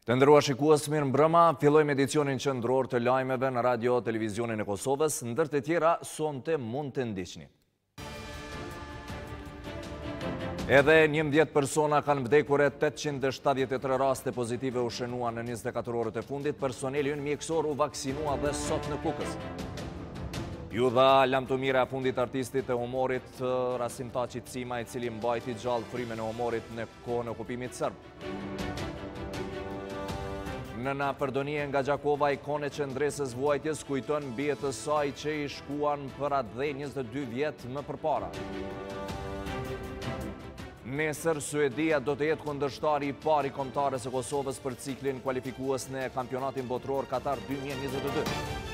Të nderuar shikues, mirë mbrëma, fillojmë edicionin qendror të lajmeve në Radio Televizionin e Kosovës, ndër të tjera sonte mund të ndiqni. Edhe 11 persona kanë vdekur e 873 raste pozitive u shënua në 24 orët e fundit, personeli ynë mjekësor u vaksinua dhe sot në Kukës. Ju dha lamtumira e fundit artistit e humorit Rasim Taçi Cima, i cili mbajti gjallë frymën e humorit në kohën e okupimit serb. Nëna Përdonie nga Gjakova, ikone qendresës vuajtjes, kujton bijët e saj që i shkuan për atë dhe 22 vjet më përpara. Nesër, Suedia do të jetë kundërshtari i parë i kombëtarës së Kosovës për ciklin kualifikues në kampionatin botror Katar 2022.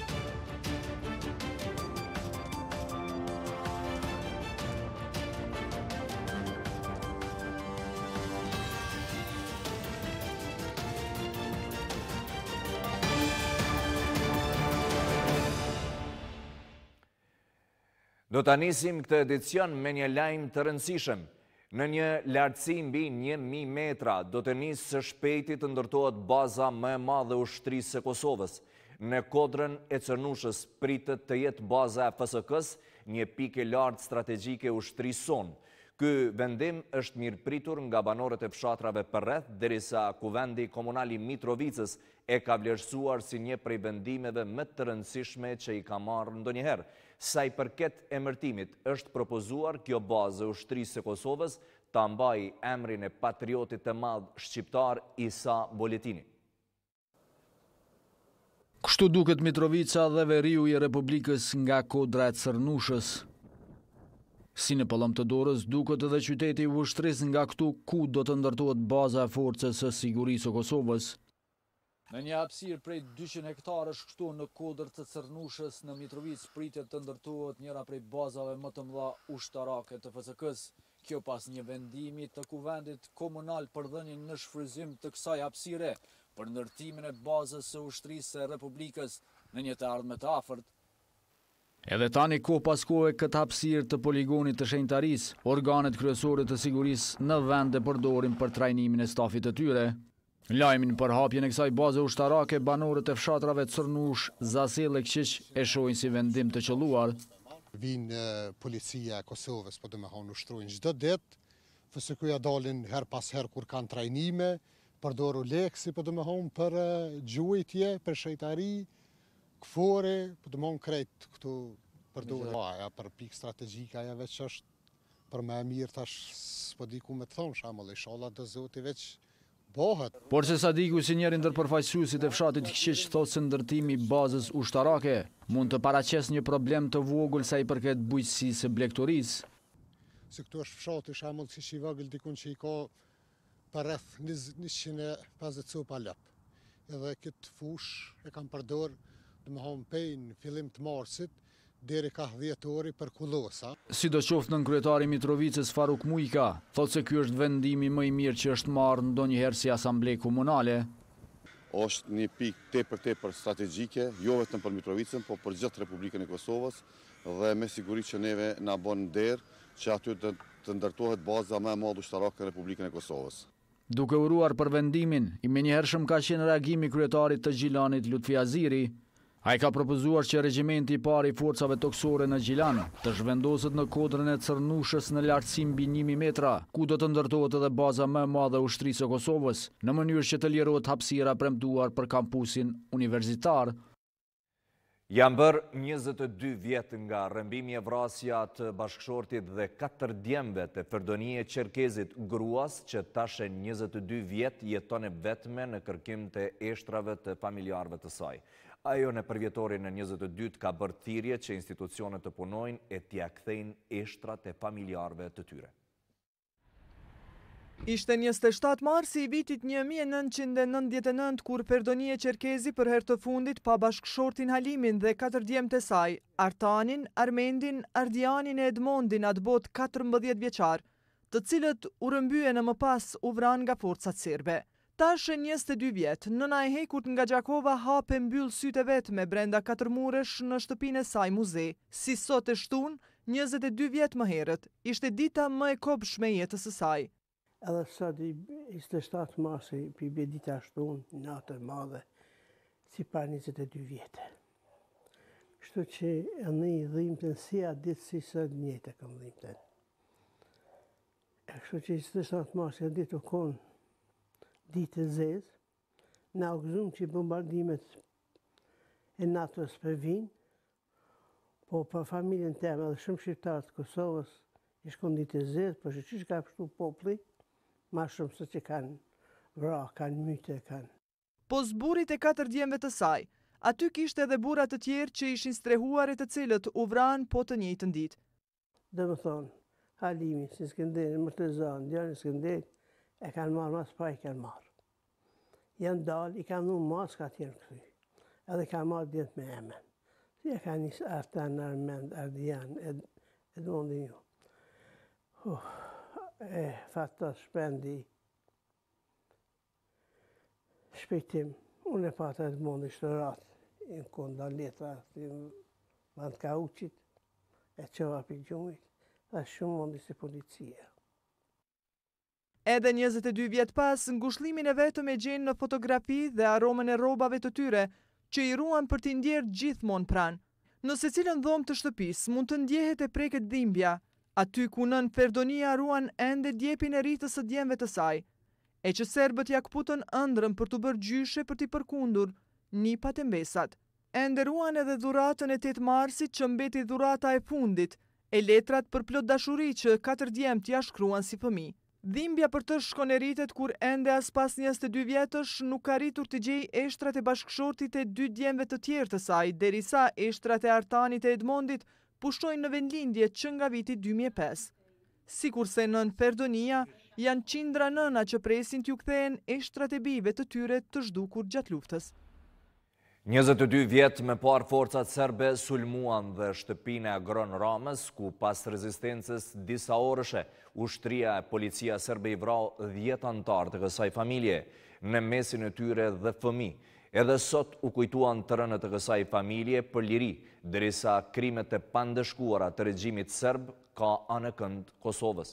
Do të nisim këtë edicion me një lajm të rëndësishëm. Në një lartësi mbi 1000 metra do të nisë së shpejti të ndërtohet baza më e madhe ushtrisë së Kosovës. Në Kodrën e Cërnushës pritet të jetë baza e FSK-s, një pikë e lartë strategjike ushtrisë sonë. Ky vendim është mirëpritur nga banorët e fshatrave përreth, derisa Kuvendi Komunal i Mitrovicës e ka vlerësuar si një prej vendimeve më të rëndësishme që i ka marrë ndonjëherë. Sa i përket emërtimit, është propozuar kjo bazë e ushtrisë së Kosovës ta mbajë emrin e patriotit të madh shqiptar Isa Boletini. Kështu duket Mitrovica dhe veriu i Republikës nga Kodra e Cërnushës. Si në pëllëm të dorës, duket edhe qyteti i ushtrisë nga këtu ku do të ndërtohet baza e forcës së sigurisë së Kosovës. Në një hapësirë prej 200 hektarësh kështu në Kodër të Cërnushës në Mitrovicë pritet të ndërtohet njëra prej bazave më të mëdha ushtarake të FSK-s. Kjo pas një vendimi të Kuvendit Komunal për dhënien në shfrytëzim të kësaj hapësire për ndërtimin e bazës së ushtrisë së Republikës në një të ardhme të afërt. Edhe tani kohë pas kohe këtë hapësirë të poligonit të shenjtarisë, organet kryesore të sigurisë në vend e përdorin për trajnimin e stafit të tyre. Lajmin për hapjen e kësaj baze ushtarake, banorët e fshatrave Cërnush, Zasel e Kqiq e shohin si vendim të qelluar. Vinë policia e Kosovës, po do me thonë ushtrojnë çdo ditë, FSK-ja dalin her pas her kur kanë trajnime, përdoru leksi, po do me thonë për gjujtje, për shejtari, këfore, po do me thonë krejt këtu përdoru. Ja, për pikë strategjika ja veç është për më e mirë tash, s'po di ku me të thonë, shamull, inshallah do Zoti veç bohet. Por se Sadiku, si njëri ndër përfaqësuesit e fshatit Kqiq, thotë se ndërtimi i bazës ushtarake mund të paraqes një problem të vogël sa i përket bujqësisë së blegtorisë. Se këtu është fshati shembull siç i vogël dikun që i ka për rreth 150 copa lop. Edhe këtë fush e kam përdor, domethënë pej në fillim të marsit deri ka 10 orë për kullosa. Sidoqoftë nën kryetari i Mitrovicës Faruk Mujka thotë se ky është vendimi më i mirë që është marrë ndonjëherë si asamble komunale. Është një pikë tepër strategjike, jo vetëm për Mitrovicën, por për gjithë Republikën e Kosovës dhe me siguri që neve na bën nder që aty të ndërtohet baza më e madhe ushtarake në Republikën e Kosovës. Duke uruar për vendimin, i menjëhershëm ka qenë reagimi i kryetarit të Gjilanit Lutfi Aziri. Ai ka propozuar që regjimenti i parë i forcave toksore në Gjilan të zhvendoset në Kodrën e Cërnushës në lartësi mbi 1000 metra, ku do të ndërtohet edhe baza më e madhe e ushtrisë së Kosovës, në mënyrë që të lirohet hapësira premtuar për kampusin universitar. Janë bërë 22 vjet nga rrëmbimi e vrasja të bashkëshortit dhe 4 djemve të Përdonie Qerkezit, gruas që tash 22 vjet jeton e vetme në kërkim të eshtrave të familjarëve të saj. Ajo në përvjetorin e 22 ka bërë thirrje që institucionet të punojnë e t'ia kthejnë eshtrat e familjarëve të tyre. Ishte 27 marsi i vitit 1999 kur Përdonie Qerkezi për herë të fundit pa bashkëshortin Halimin dhe 4 djemtë e saj, Artanin, Armendin, Ardianin e Edmondin, atë botë 14 vjeçar, të cilët u rrëmbyen e më pas u vranë nga forcat serbe. Tash 22 vjet, nëna e hekut nga Gjakova hape mbyll sytë e vetme brenda 4 muresh në shtëpinë e saj muze. Si sot e shtunë, 22 vjet më herët, ishte dita më e kopshme jetës së saj. Edhe sot 27 marsi për bje dita shtunë, natë e madhe, si pa 22 vjetë. Kështu që e në i dhimëtën si a ditë si sot njëtë e kam dhimëtën. Kështu që 27 marsi a ditë u konë ditë e zezë, na u gëzumë që bombardimet e natës për vinë, po për familjen teme dhe shumë shqiptarë të Kosovës i shkon ditë e zezë, për që ka pështu popli, ma shumë se që kanë vra, kanë myte, kanë. Po zburit e 4 djemve të saj, aty kishte edhe burrat të tjerë që ishin strehuarit të cilët u vranë po të njëjtën ditë. Dhe më thonë, Halimi, si Skënderi, Mërtezan, Djani Skënderi, e kanë marrë mas pa i kanë marrë. Janë dalë, i kanë nuk mas ka tjerë këthy, edhe kanë marrë djetë me emen. Si e kanë njësë Artan, Armend, Ardian, Edmondi ju. Fatas shpendi, shpejtim, unë e pata Edmondi shtërat, i në konda letra, i vand ka uqit, e qova për gjumit, dhe shumë mundi si policia. Edhe 22 vjet pas, ngushlimin e vetëm e gjenë në fotografi dhe aromën e rrobave të tyre, që i ruan për t'i ndjerë gjithmonë pranë. Në secilën dhomë të shtëpis mund të ndjehet e preket dhimbja, aty ku nën Ferdonia ruan ende djepin e rritës së djemve të saj, e që serbët ja kputën ëndrën për të bërë gjyshe për t'i përkundur nipat e mbesat. Ende ruan edhe dhuratën e 8 marsit që mbeti dhurata e fundit, e letrat për plot dashuri që 4 djemt ja shkruan si fëmijë. Dhimbja për të shkon e rritet kur ende as pas 22 vjetësh nuk ka rritur të gjej eshtrat e bashkëshortit e 2 djemve të tjerë të saj, derisa eshtrat e Artanit e Edmondit pushtojnë në vendlindje që nga viti 2005. Sikurse nën Ferdonia, janë qindra nëna që presin t'ju kthehen eshtrat e bijve të tyre të zhdukur gjatë luftës. 22 vjetë me parë forcat serbe sulmuan dhe shtëpinë e Agron Ramës, ku pas rezistencës disa orëshe, ushtria e policia serbe i vrau 10 antarë të kësaj familje, në mesin e tyre dhe fëmi. Edhe sot u kujtuan të rënë të kësaj familje për liri, derisa krimet e pandëshkuara të regjimit serb ka anë kënd Kosovës.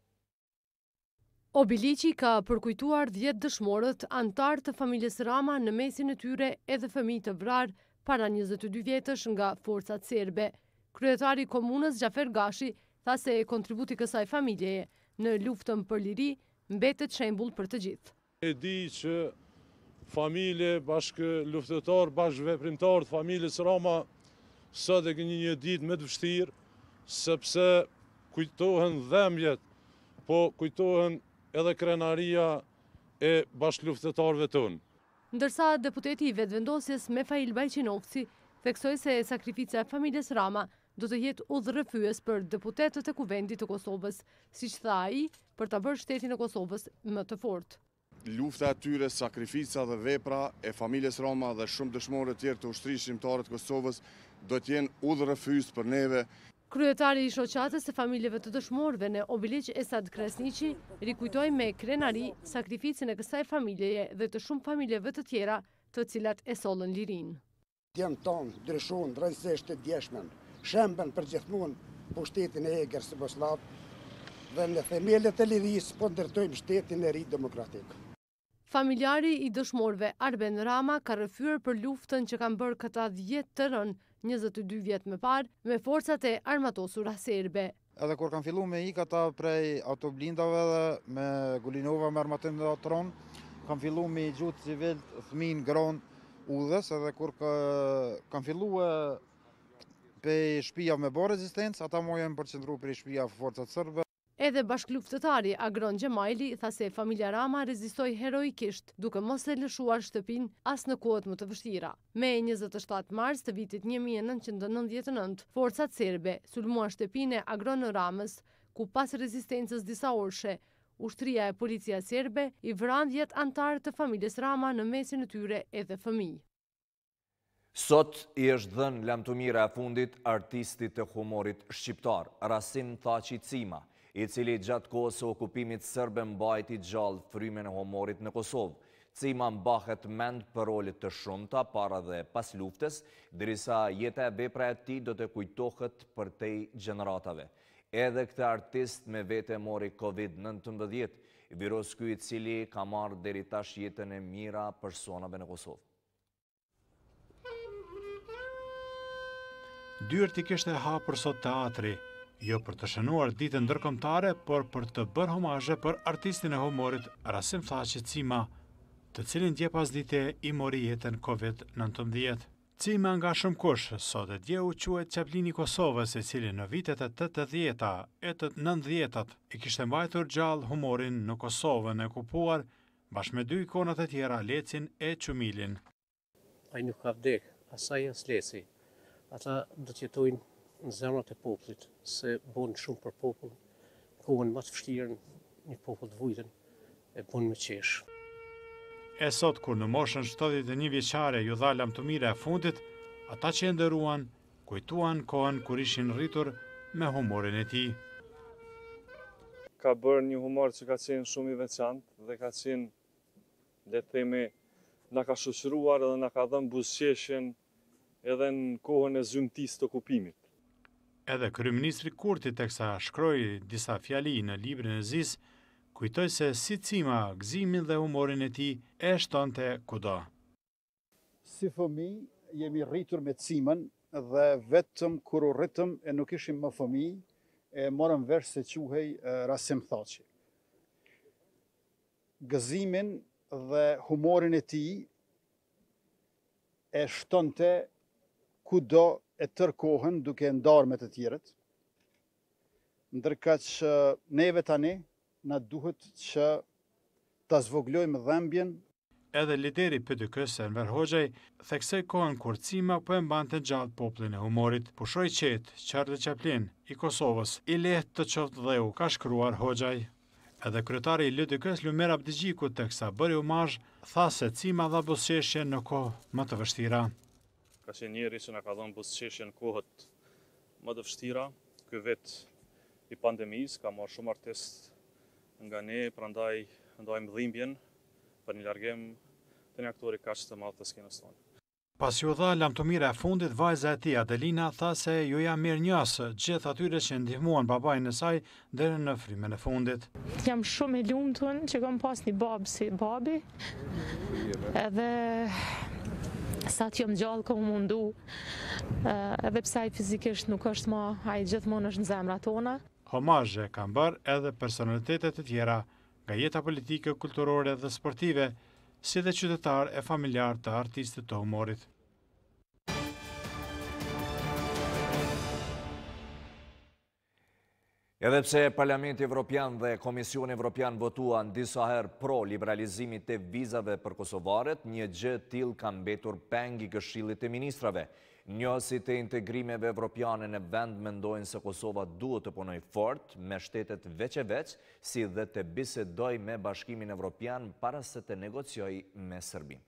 Obiliqi ka përkujtuar 10 dëshmorët antar të familjes Rama në mesin e tyre edhe fëmijë të vrarë para 22 vjetësh nga forcat serbe. Kryetari i komunës Gjafer Gashi tha se kontributi kësaj familjeje në luftën për liri mbetet shembull për të gjithë. E di që familje bashkë luftëtar, bashkë veprimtar të familjes Rama sot e kënë një ditë më të vështirë, sepse kujtohen dhembjet, po kujtohen edhe krenaria e bashkëluftëtarëve tonë. Ndërsa deputeti i vetëvendosjes Mefail Bajqinovci theksoi se sakrifica e familjes Rama do të jetë udhërrëfyes për deputetët e Kuvendit të Kosovës, siç tha ai, për ta bërë shtetin e Kosovës më të fortë. Lufta e tyre, sakrifica dhe vepra e familjes Rama dhe shumë dëshmorë të tjerë të ushtrisë shqiptare të Kosovës do të jenë udhërrëfyes për neve. Kryetari i shoqatës e familjeve të dëshmorëve në Obiliq Esad Krasniqi rikujtoi me krenari sakrificën e kësaj familjeje dhe të shumë familjeve të tjera të cilat e sollën lirinë. Djemë tonë ndryshon rëndësisht të djeshmen, shemben për gjithmonë pushtetin e egër së Boslav dhe në themelet e lirisë po ndërtojmë shtetin e ri demokratik. Familjari i dëshmorëve Arben Rama ka rrëfyer për luftën që kanë bërë këta 10 të rënë 22 vjet më parë me forcat e armatosura serbe. Edhe kur kanë fillu me ikë ata prej autoblindave dhe me Gulinova me armatim dhe atron, kanë fillu me i gjutë civil, fëmin, gron, udhës, edhe kur kanë fillu pe shpia me bo rezistencë, ata mojën përqendru për shpia forcat serbe. Edhe bashkëluftëtari Agron Gjemajli tha se familja Rama rezistoi heroikisht, duke mos e lëshuar shtëpinë as në kohët më të vështira. Me 27 mars të vitit 1999, forcat serbe sulmuan shtëpinë e Agron Ramës, ku pas rezistencës disa orëshe, ushtria e policia serbe i vran 10 antarë të familjes Rama në mesin e tyre edhe fëmijë. Sot i është dhënë lamtumira e fundit artistit të humorit shqiptar, Rasim Thaçi Cima, i cili gjatë kohës së okupimit serbe mbajti gjallë frymën e humorit në Kosovë. Cima mbahet mend për rolet të shumta para dhe pas luftës, derisa jeta e vepra e tij do të kujtohet përtej gjeneratave. Edhe këtë artist me vete mori COVID-19, Virus ky i cili ka marrë deri tash jetën e mira personave në Kosovë. Dyert i kishte hapur sot teatri, jo për të shënuar ditën ndërkombëtare, por për të bërë homazhe për artistin e humorit Rasim Thaçi Cima, të cilin dje pasdite i mori jetën COVID-19. Cima nga shumë kush, sot e dje u quhet qaplini i Kosovës, i cili në vitet e 80-ta e të 90-tat i kishte mbajtur gjallë humorin në Kosovën e kupuar, bashkë me dy ikonat e tjera, Lecin e Qumilin. Ai nuk ka vdek, asaj as Leci. Ata do të jetojnë në zemrat e popullit, se bën shumë për popull, kohën më të vështirë një popull të vujtën, e bën me qesh. E sot, kur në moshën 71 vjeçare ju dha lamtumira e fundit, ata që e nderuan, kujtuan kohën kur ishin rritur me humorin e tij. Ka bërë një humor që ka qenë shumë i veçantë dhe ka qenë, le të themi, na ka shoqëruar dhe na ka dhënë buzëqeshjen edhe në kohën e zymtisë të okupimit. Edhe kryeministri Kurti, teksa shkroi disa fjali në librin e Zis, kujtoi se si Cima gëzimin dhe humorin e tij e shtonte kudo. Si fëmijë jemi rritur me Cimën dhe vetëm kur u rritëm e nuk ishim më fëmijë, e morëm vesh se quhej Rasim Thaçi. Gëzimin dhe humorin e tij e shtonte kudo e tërë kohën duke ndarë me të tjerët, ndërka që neve tani na duhet që ta zvoglojmë dhembjen. Edhe lideri PDK-s Enver Hoxhaj theksoi kohën kur Cima po e mbante gjallë popullin e humorit, pushoi qetë, qartë qaplin i Kosovës, i lehtë të qoftë dheu, ka shkruar Hoxhaj. Edhe kryetari i LDK-s Lumer Abdigjiku, teksa bëri umazh, tha se Cima dha buzëqeshje në kohë më të vështira. Ka qenë njeri që na ka dhënë buzëqeshje në kohët më të vështira. Ky vit i pandemisë ka marrë shumë artistë nga ne, prandaj ndajmë dhimbjen për një largim të një aktori kaq të madh të skenës tonë. Pas ju dha lamtumira e fundit, vajza e tij Adelina tha se ju jam mirënjohës gjithë atyre që ndihmuan babain e saj deri në frymën e fundit. Jam shumë e lumtur që kam pas një babë si babi. Edhe sa që jam gjallë ka mundu, edhe pse ai fizikisht nuk është më, ai gjithmonë është në zemrat tona. Homazhe kanë bërë edhe personalitetet e tjera nga jeta politike, kulturore dhe sportive, si dhe qytetar e familjar të artistit të humorit. Edhe pse Parlamenti Evropian dhe Komisioni Evropian votuan disa herë pro liberalizimit të vizave për kosovarët, një gjë tillë ka mbetur peng i Këshillit të Ministrave. Njësit e integrimeve evropiane në vend mendojnë se Kosova duhet të punoj fort me shtetet veç e veç, si dhe të bisedoj me Bashkimin Evropian para se të negocioj me Serbinë.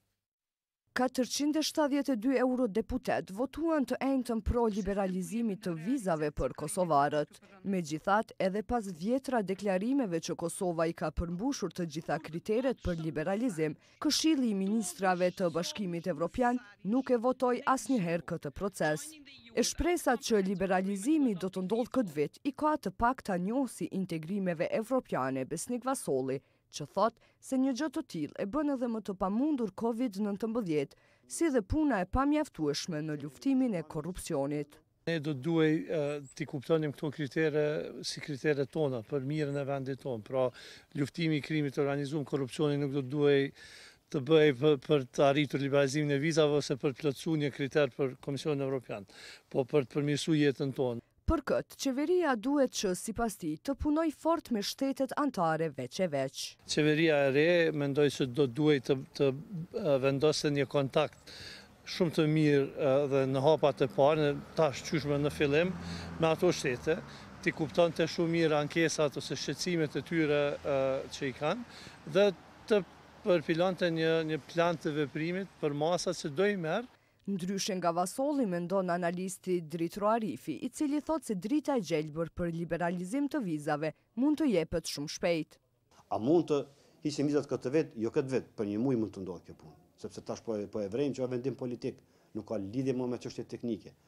472 eurodeputet votuan të enjtën pro liberalizimit të vizave për kosovarët. Megjithatë, edhe pas vjetra deklarimeve që Kosova i ka përmbushur të gjitha kriteret për liberalizim, Këshilli i Ministrave të Bashkimit Evropian nuk e votoi asnjëherë këtë proces. E shpresat që liberalizimi do të ndodhë këtë vit i ka të pakta njohësi integrimeve evropiane Besnik Vasolli, që thot se një gjë të tillë e bën edhe më të pamundur COVID-19, si dhe puna e pamjaftueshme në luftimin e korrupsionit. Ne do duhej t'i kuptonim këto kritere si kritere tona për mirën e vendit tonë. Pra, luftimi i krimit të organizuar, korrupsioni nuk do duhej të bëj për të arritur liberalizimin e vizave ose për të plotësuar një kriter për Komisionin Evropian, po për të përmirësuar jetën tonë. Për këtë, qeveria duhet që, sipas tij, të punoj fort me shtetet anëtare veç e veç. Qeveria e re mendoj se do duhej të vendosë një kontakt shumë të mirë dhe në hapat e parë, tash qyshme në fillim, me ato shtete, t'i kuptonte shumë mirë ankesat ose shqetësimet e tyre që i kanë, dhe të përfilonte një plan të veprimit për masat që do i merë. Ndryshe nga Vasolli, mendon analisti Dritro Arifi, i cili thot se drita e gjelbër për liberalizim të vizave mund të jepet shumë shpejt. A mund të hiqim vizat këtë vit? Jo këtë vit, për një muaj mund të ndodhë kjo punë, sepse tash po e vrejmë që vendim politik, nuk ka lidhje më me çështje teknike.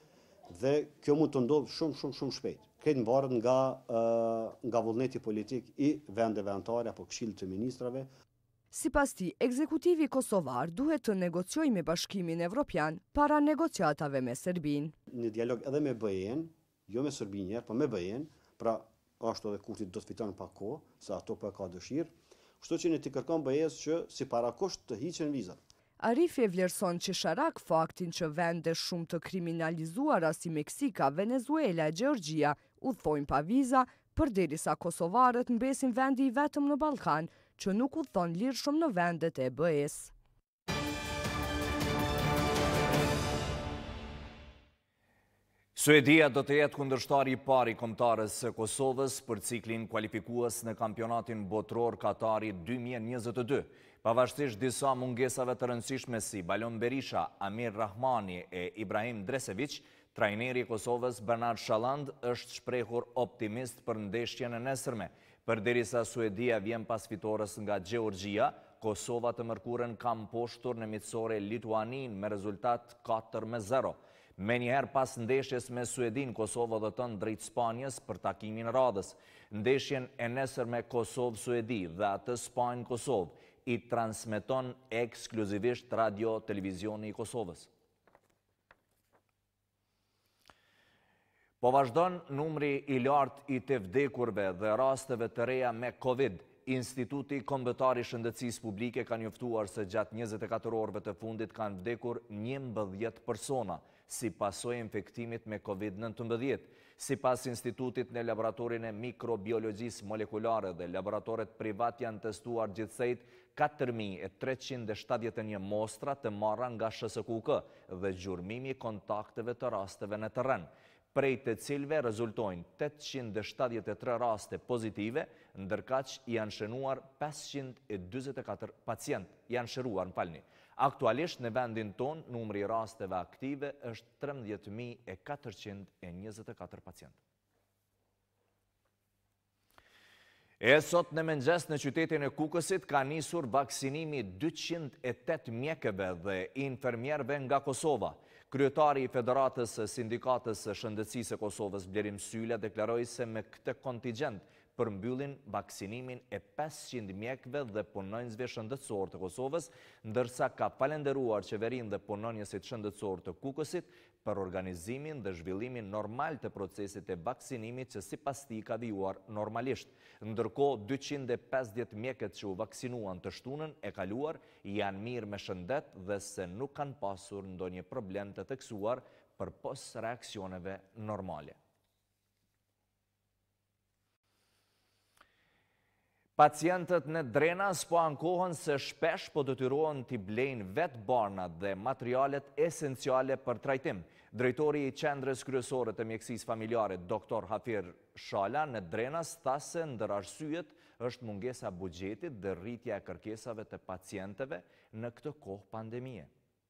Dhe kjo mund të ndodhë shumë shpejt. Këtë mbarët nga vullneti politik i vendeve anëtare apo Këshillit të Ministrave. Sipas tij, ekzekutivi kosovar duhet të negociojë me Bashkimin Evropian para negociatave me Serbinë. Në dialog edhe me BE-n, jo me Serbinë, po me BE-n, pra ashtu edhe Kurti do të fiton pak kohë, se ato po e ka dëshirë. Kështu që ne t'i kërkon BE-s që si parakusht të hiqen vizat. Arifi e vlerëson qesharak faktin që vende shumë të kriminalizuara si Meksika, Venezuela e Gjeorgjia udhthojnë pa viza, përderisa kosovarët mbesin vendi i vetëm në Ballkan që nuk udhthon lirshëm në vendet e BE-s. Suedia do të jetë kundërshtari i parë i kombëtarës së Kosovës për ciklin kualifikues në kampionatin botror Katari 2022. Pavarësisht disa mungesave të rëndësishme si Balon Berisha, Amir Rahmani e Ibrahim Dresevic, trajneri i Kosovës Bernard Shalland është shprehur optimist për ndeshjen e nesërme. Përderisa Suedia vjen pas fitores nga Gjeorgjia, Kosova të mërkurën ka mposhtur në miqësore Lituanin me rezultat 4-0. Me njëherë pas ndeshjes me Suedin, Kosova do të drejt Spanjës për takimin e radhës. Ndeshjen e nesërme Kosovë-Suedi dhe atë Spanjë-Kosovë i transmeton ekskluzivisht radio-televizioni i Kosovës. Po vazhdon numri i lartë i të vdekurve dhe rasteve të reja me Covid. Instituti Kombëtar i Shëndetësisë Publike ka njoftuar se gjatë 24 orëve të fundit kanë vdekur 11 persona si pasojë e infektimit me Covid-19. Sipas institutit në laboratorin e mikrobiologjisë molekulare dhe laboratoret privat janë testuar gjithsejt 4.371 mostra të marra nga SHSKUK dhe gjurmimi kontakteve të rasteve në terren, prej të cilve rezultojnë 873 raste pozitive, ndërkaq janë shënuar 524 pacient, janë shëruar në falni. Aktualisht në vendin ton, numri rasteve aktive është 13.424 pacient. E sot në mëngjes në qytetin e Kukësit ka nisur vaksinimi 208 mjekëve dhe infermierëve nga Kosova. Kryetari i Federatës Sindikatës së Shëndetësisë së Kosovës Blerim Sylla deklaroi se me këtë kontingjent përmbyllin vaksinimin e 500 mjekëve dhe punonjësve shëndetësor të Kosovës, ndërsa ka falenderuar qeverinë dhe punonjësit shëndetësor të Kukësit për organizimin dhe zhvillimin normal të procesit e vaksinimit që sipas tij ka vijuar normalisht. Ndërkohë 250 mjekët që u vaksinuan të shtunën e kaluar janë mirë me shëndet dhe se nuk kanë pasur ndonjë problem të theksuar përpos reaksioneve normale. Pacientët në Drenas po ankohen se shpesh po detyrohen t'i blejnë vetë barnat dhe materialet esenciale për trajtim. Drejtori i Qendrës Kryesore të Mjekësisë Familjare, Dr. Hafir Shala, në Drenas tha se ndër arsyet është mungesa buxhetit dhe rritja e kërkesave të pacientëve në këtë kohë pandemie.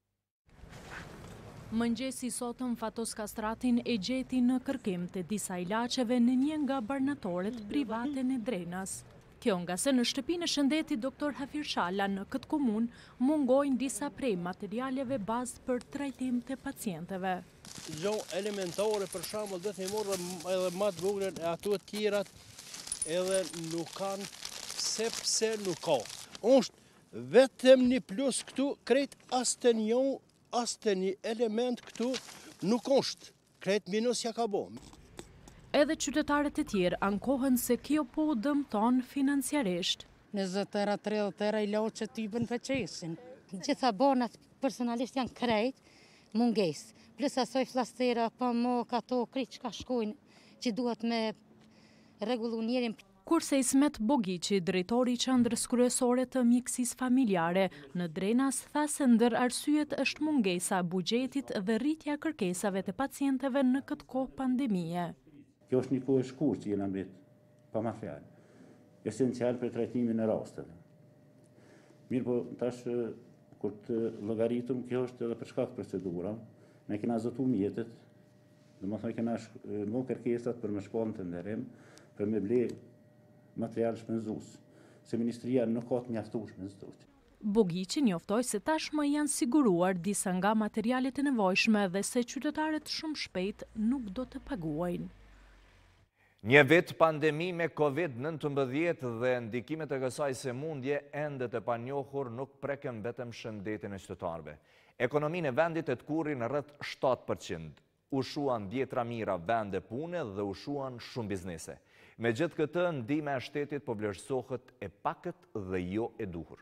Mëngjesi sotëm Fatos Kastratin e gjeti në kërkim të disa ilaçeve në një nga barnatoret private në Drenas. Kjo nga se në shtëpinë e shëndetit Dr. Hafir Shala në këtë komunë mungojnë disa prej materialeve bazë për trajtim të pacienteve. Gjo elementare për shembull do të morë edhe më të vogël e ato të tjerat edhe nuk kanë sepse nuk ka. Është vetëm një plus këtu krejt as të një element këtu nuk është. Krejt minus ja ka bo. Edhe qytetarët e tjerë ankohen se kjo po dëmton financiarisht. 20 euro, 30 euro i loqë që t'i bën fëqesin. Gjitha bonat personalisht janë krejt munges. Plus asoj flastera, pa mo, kato, krejt që ka shkojnë, që duhet me regullu njerin. Kurse Ismet Bogici, drejtori i Qendrës Kryesore të Mjekësisë Familjare, në Drenas tha se ndër arsyet është mungesa buxhetit dhe rritja e kërkesave të pacientëve në këtë kohë pandemie. Kjo është një kohë e shkurtë që jena mbet pa material, esencial për trajtimin e rasteve. Mirë po, tash, kur të llogaritëm, kjo është edhe për shkak të procedura, ne kena zotu mjetet, dhe më thënë kena mo kërkesat për me shkollën të nderim, për me ble material shpenzues, se ministria nuk ka të mjaftuar shpenzues. Bogiqi njoftoi se tashmë janë siguruar disa nga materialet e nevojshme dhe se qytetarët shumë shpejt nuk do të paguajnë. Një vit pandemi me COVID-19 dhe ndikimet e kësaj sëmundje ende të panjohur nuk preken vetëm shëndetin e qytetarëve. Ekonominë e vendit e të kurrin rreth 7%. Ushuan 10 mira vende pune dhe ushuan shumë biznese. Me gjithë këtë, ndihma e shtetit po vlerësohet e pakët dhe jo e duhur.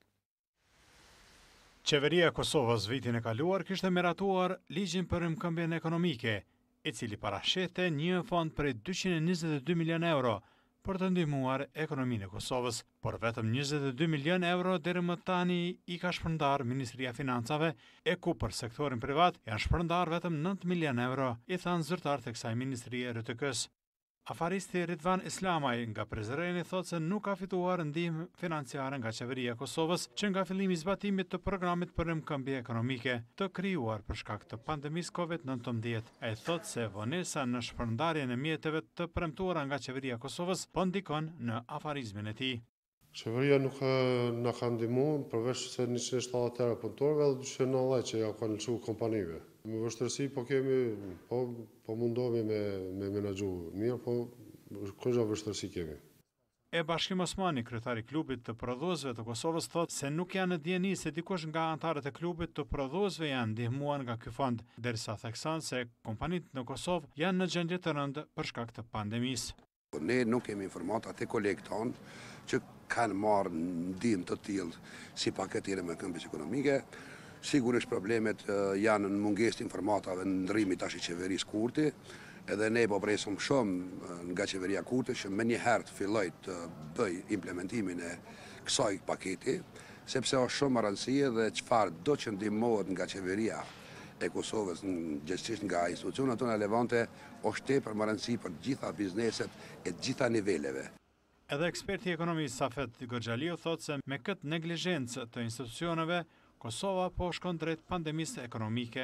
Qeveria e Kosovës vitin e kaluar kishte miratuar ligjin për rrëmkëmbjen ekonomike, i cili parashete një fond prej 222 milion euro për të ndihmuar ekonominë e Kosovës, por vetëm 22 milion euro deri më tani i ka shpërndar Ministria e Financave, e ku për sektorin privat janë shpërndar vetëm 9 milion euro, i thanë zyrtarët e kësaj ministrie RTK-s. Afaristi Ridvan Islamaj nga Prizreni thot se nuk ka fituar ndihmë financiare nga qeveria e Kosovës që nga fillimi i zbatimit të programit për rrëmkëmbje ekonomike të krijuar për shkak të pandemisë COVID-19. Ai thot se vonesa në shpërndarjen e mjeteve të premtuara nga qeveria e Kosovës po ndikon në afarizmin e tij. Qeveria nuk na ka ndihmuar përveç se 170 euro punëtorëve dhe 290 që ja kanë lëshuar kompanive. Me vështirësi po kemi, po mundohemi me menaxhu mirë, po kësha vështirësi kemi. E Bashkim Osmani, kryetari i klubit të prodhuesve të Kosovës, thotë se nuk janë në dieni se dikush nga anëtarët e klubit të prodhuesve janë ndihmuar nga ky fond, derisa thekson se kompanitë në Kosovë janë në gjendje të rëndë për shkak të pandemisë. Ne nuk kemi informata te kolegët tonë që kanë marrë ndihmë të tillë si paketë rrëmkëmbjes ekonomike. Sigurisht problemet janë në mungesë të informatave në ndërrimit tash i qeverisë Kurti, edhe ne po presim shumë nga qeveria Kurti që më njëherë të filloj të bëj implementimin e kësaj paketi, sepse është shumë rëndësie dhe çfarë do që ndihmohet nga qeveria e Kosovës, gjithsesi nga institucionet tona levante, është tepër më rëndësi për gjitha bizneset e gjitha niveleve. Edhe eksperti i ekonomisë Safet Goxhaliu thotë se me këtë neglizhencë të institucioneve Kosova po shkon drejt pandemisë ekonomike.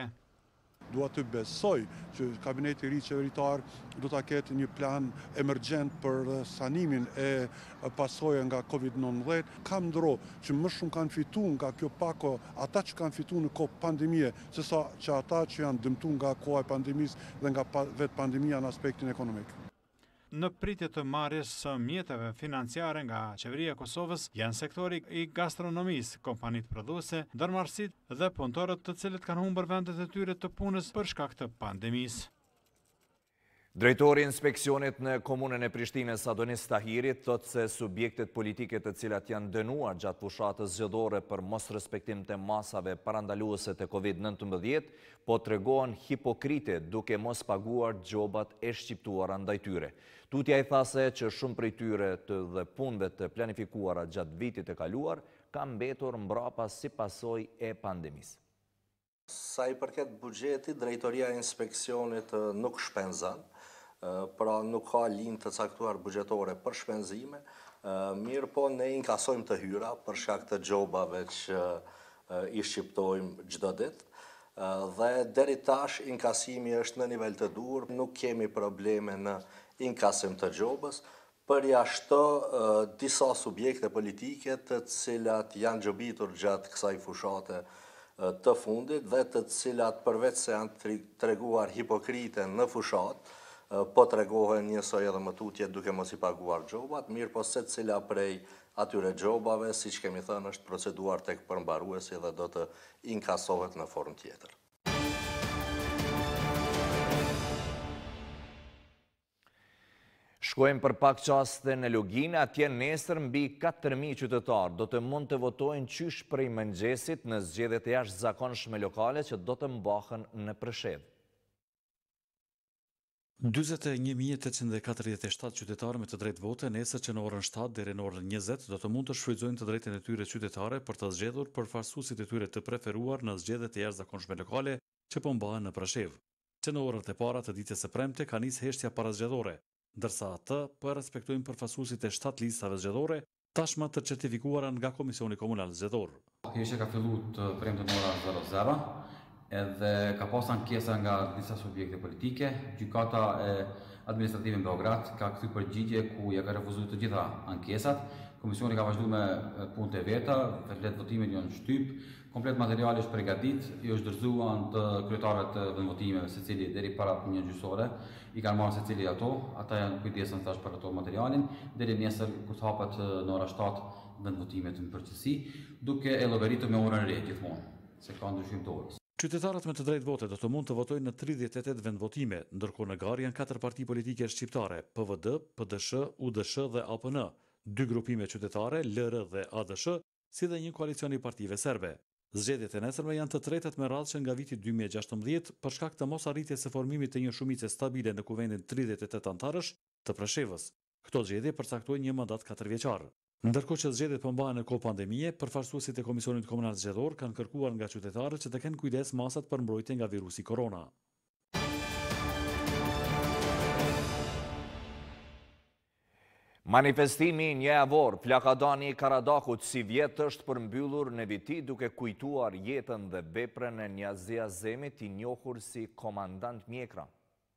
Dua të besoj që kabineti i ri qeveritar do ta ketë një plan emergjent për sanimin e pasojave nga COVID-19. Kam ndro që më shumë kanë fituar nga kjo pako ata që kanë fituar në kohë pandemie, sesa që ata që janë dëmtuar nga koha e pandemisë dhe nga vetë pandemia në aspektin ekonomik. Në pritje të marrjes së mjeteve financiare nga qeveria e Kosovës janë sektori i gastronomisë, kompanitë prodhuese, ndërmarrësitë dhe punëtorët të cilët kanë humbur vendet e tyre të punës për shkak të pandemisë. Drejtori i inspeksionit në komunën e Prishtinës Adonis Tahiri thotë se subjektet politike të cilat janë dënuar gjatë fushatës zgjedhore për mos respektim të masave parandaluese të COVID-19 po tregohen hipokrite duke mos paguar gjobat e shqiptuara ndaj tyre. Tutja i thase që shumë prej tyre dhe punëve të planifikuara gjatë vitit e kaluar kanë mbetur mbrapa si pasojë e pandemisë. Sa i përket buxhetit, drejtoria e inspeksionit nuk shpenzon, pra nuk ka linjë të caktuar buxhetore për shpenzime, mirë po ne inkasojmë të hyra për shkak të gjobave që i shqiptojmë çdo ditë. Dhe deri tash inkasimi është në nivel të duhur, nuk kemi probleme në inkasim të gjobës, përjashto disa subjekte politike të cilat janë gjobitur gjatë kësaj fushate të fundit dhe të cilat përveç se janë treguar hipokrite në fushat, po tregohen njësoj edhe më tutje duke mos i paguar gjobat, mirë po secila prej atyre gjobave, siç kemi thënë, është proceduar tek përmbaruesi dhe do të inkasohet në formë tjetër. Shkojmë për pak qaste në Lugin, atje nesër mbi 4.000 qytetarë do të mund të votojnë qysh prej mëngjesit në zgjedhjet e jashtëzakonshme lokale që do të mbahen në Preshevë. 41.847 qytetarë me të drejtë vote nesër që në orën 7 deri në orën 20 do të mund të shfrytëzojnë të drejtën e tyre qytetare për të zgjedhur përfaqësuesit e tyre të preferuar në zgjedhjet e jashtëzakonshme lokale që po mbahen në Preshevë. Që në orët e para të ditës së premte ka nisë heshtja parazgjedhore, ndërsa atë po respektojnë përfaqësuesit e 7 listave zgjedhore, tashmë të certifikuara nga Komisioni Komunal Zgjedhor. Heshtja ka filluar të premte në ora 00. Edhe ka pas ankesa nga disa subjekte politike. Gjykata e administrative në Beograd ka kthy përgjigje ku ja ka refuzuar të gjitha ankesat. Komisioni ka vazhdu me punët e veta, flet votimet janë në shtyp, komplet materiali është përgatit, i është dorëzuar të kryetarët të vendvotimeve secili deri para punës gjyqësore, i kanë marrë secili ato, ata janë kujdesën tash për ato materialin, deri nesër kur të hapet në ora 7 vendvotimet në përgjithësi, duke e llogaritur me orën re gjithmonë, se ka ndryshim të orës. Qytetarët me të drejtë vote do të mund të votojnë në 38 vendvotime, ndërkohë në garë janë 4 parti politike shqiptare, PVD, PDSH, UDSH dhe APN, 2 grupime qytetare, LR dhe ADSH, si dhe një koalicion i partive serbe. Zgjedhjet e nesërme janë të tretat me radhë që nga viti 2016 për shkak të mosarritjes së formimit të një shumice stabile në kuvendin 38 antarësh të Preshevës. Këto zgjedhje përcaktojnë një mandat 4 vjeçar. Ndërkohë që zgjedhjet përmbahen në kohë pandemie, përfaqësuesit e Komisionit Komunal Zgjedhor kanë kërkuar nga qytetarët që të kenë kujdes masat për mbrojtje nga virusi korona. Manifestimi një javor, plakadani i Karadakut si vjet është përmbyllur në viti duke kujtuar jetën dhe veprën e Niazi Azemit, i njohur si komandant mjekra.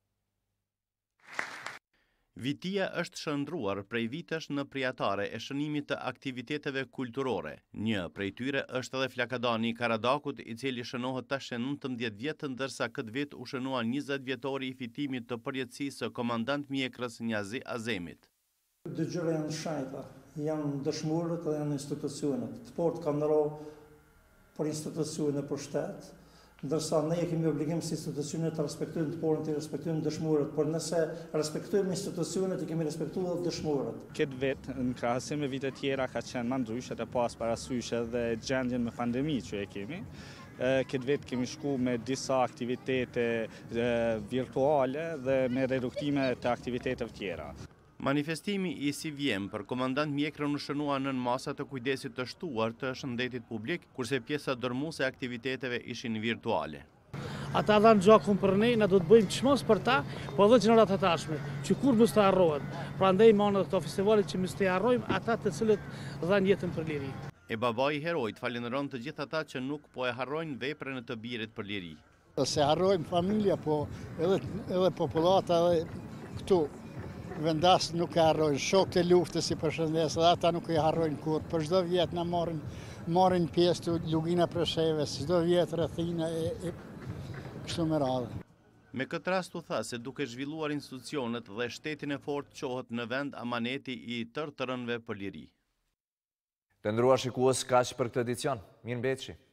Vitia është shëndruar prej vitesh në prijatare e shënimit të aktiviteteve kulturore. Një prej tyre është edhe flakadani i Karadakut, i cili shënohet tash 19 vjetë, ndërsa këtë vit u shënua 20 vjetori i fitimit të përjetësisë së komandant mjekrës Niazi Azemit. Dëgjëra janë shajta, janë dëshmorët dhe janë institucionet. Të port kanë ndërro për institucionet për shtetë, ndërsa ne kemi obligim si institucionet të respektojmë të porën, të respektojmë dëshmorët, por nëse respektojmë institucionet, i kemi respektuar dhe dëshmorët. Këtë vit, në krahasim me vitet tjera, ka qenë më ndryshe të pas parasysh edhe gjendjen me pandemi që e kemi. Këtë vit kemi shku me disa aktivitete virtuale dhe me reduktime të aktiviteteve tjera. Manifestimi i CVM për komandant mjekrën u shënua nën masa të kujdesit të shtuar të shëndetit publik, kurse pjesa dërmuese e aktiviteteve ishin virtuale. Ata dhanë gjakun për ne, na do të bëjmë çmos për ta, po edhe gjenerat të tashme, që kur mos të harrohen. Prandaj manë këto festivalet që mos të harrojmë ata të cilët dhanë jetën për liri. E babai i herojt falenderon të gjithë ata që nuk po e harrojnë veprën e të birit për liri. Se harrojmë familja, po edhe populata edhe këtu vendas nuk e harrojnë, shokët e luftës i përshëndes, dhe ata nuk e harrojnë kur. Për çdo vjet na marrin pjesë të Lugina Presheves, çdo vjet rrethina e kështu me radhë. Me këtë rast u tha se duke zhvilluar institucionet dhe shtetin e fortë qohet në vend amaneti i tërë të rënëve për liri. Të nderuar shikues, kaq për këtë edicion. Mirëmbëjtje.